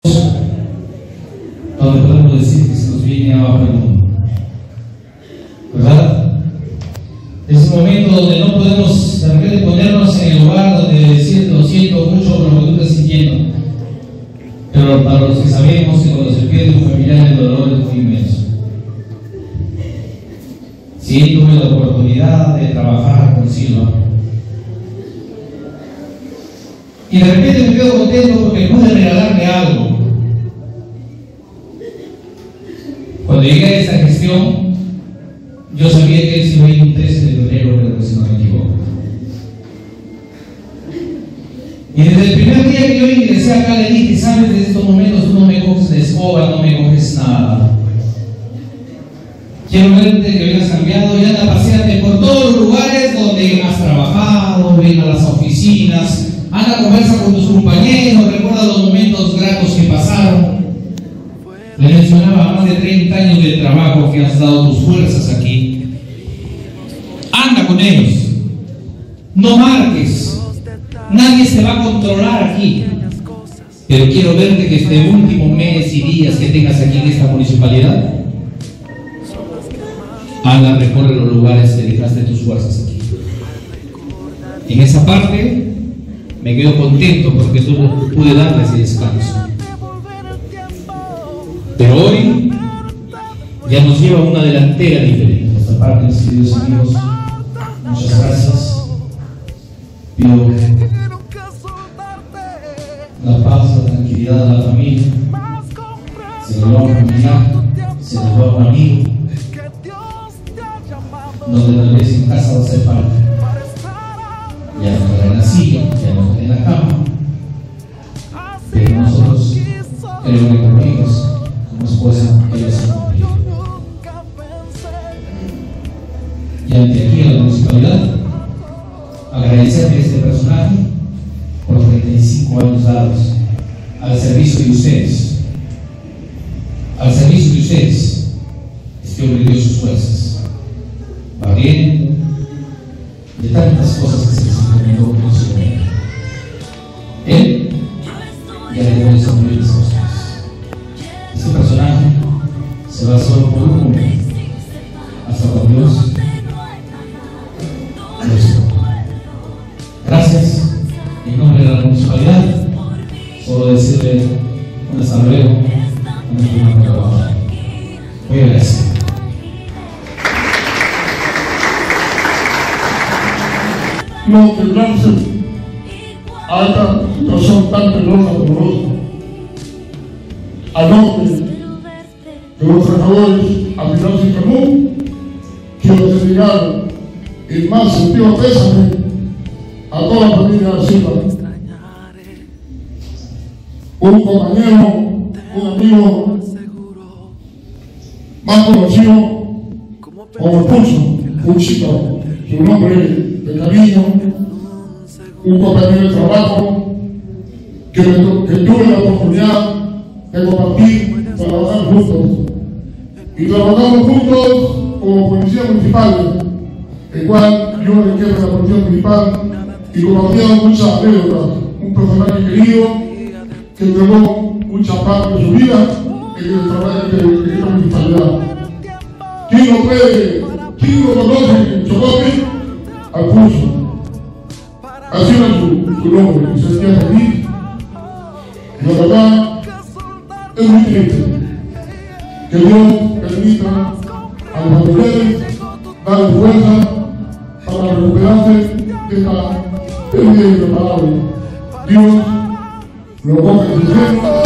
donde podemos decir que se nos viene abajo el mundo, ¿verdad? Es un momento donde no podemos de repente ponernos en el lugar donde decir lo siento mucho por lo que tú estás sintiendo, pero para los que sabemos que cuando se pierde un familiar el dolor es muy inmenso. Sí, tuve la oportunidad de trabajar con Silva y de repente me quedo contento porque pude regalarle algo. Cuando llegué a esta gestión, yo sabía que él se iba a ir un 13 de febrero, creo que si no me equivoco. Y desde el primer día que yo ingresé acá le dije, sabes, de estos momentos tú no me coges la escoba, no me coges nada. Quiero verte que vengas cambiado y anda, paseate por todos los lugares donde has trabajado, ven a las oficinas, anda, conversa con tus compañeros, recuerda los momentos gratos que pasaron. Le mencionaba más de 30 años de trabajo que has dado tus fuerzas aquí. Anda con ellos. No marques. Nadie se va a controlar aquí. Pero quiero verte que este último mes y días que tengas aquí en esta municipalidad, anda, recorre los lugares que dejaste tus fuerzas aquí. En esa parte me quedo contento porque pude darle ese descanso. Pero hoy ya nos lleva una delantera diferente. Esta parte, mis queridos amigos, muchas gracias. Pido la paz, la tranquilidad a la familia. Se nos va un familiar, se nos va un amigo, donde tal vez en casa va a hacer falta. Ya no estará en la silla, ya no estará en la cama, pero nosotros creo que como hijos, como esposa, ellos han cumplido. Y ante aquí a la municipalidad, agradecerle a este personaje por 35 años dados al servicio de ustedes. Al servicio de ustedes, este hombre dio sus fuerzas, valiente de tantas cosas que se les encomendó en su vida. Él ya le dio esa mujer de cosas. Este personaje se va solo por un momento, hasta con Dios. Gracias. En nombre de la municipalidad, solo decirle un hasta luego a nuestro hermano trabajo. Muy agradecido. No quebrarse a esta situación tan peligrosa y dolorosa. A nombre de los trabajadores afiliados en común, quiero desligar el más sentido pésame a toda la familia de Silva. Un compañero, un amigo más conocido como Pulsito, su nombre de cariño, un compañero de trabajo que tuve la oportunidad de compartir, trabajar juntos. Y trabajamos juntos como policía municipal, el cual yo le quiero a la policía municipal y compartimos muchas anécdotas. Un personaje querido que entregó mucha parte de su vida en el trabajo de esta municipalidad. ¿Quién lo conoce en Chocote? Al Pulso. Así era su nombre, y se sentía feliz. Y la verdad es muy triste que Dios permita a los familiares darle fuerza para recuperarse de esta pérdida irreparable. Dios lo ponga en su cielo.